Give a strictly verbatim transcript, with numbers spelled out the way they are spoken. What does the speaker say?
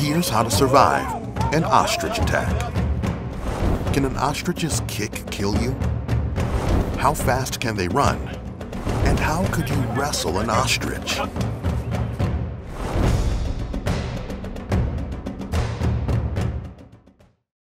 Here's how to survive an ostrich attack. Can an ostrich's kick kill you? How fast can they run? And how could you wrestle an ostrich?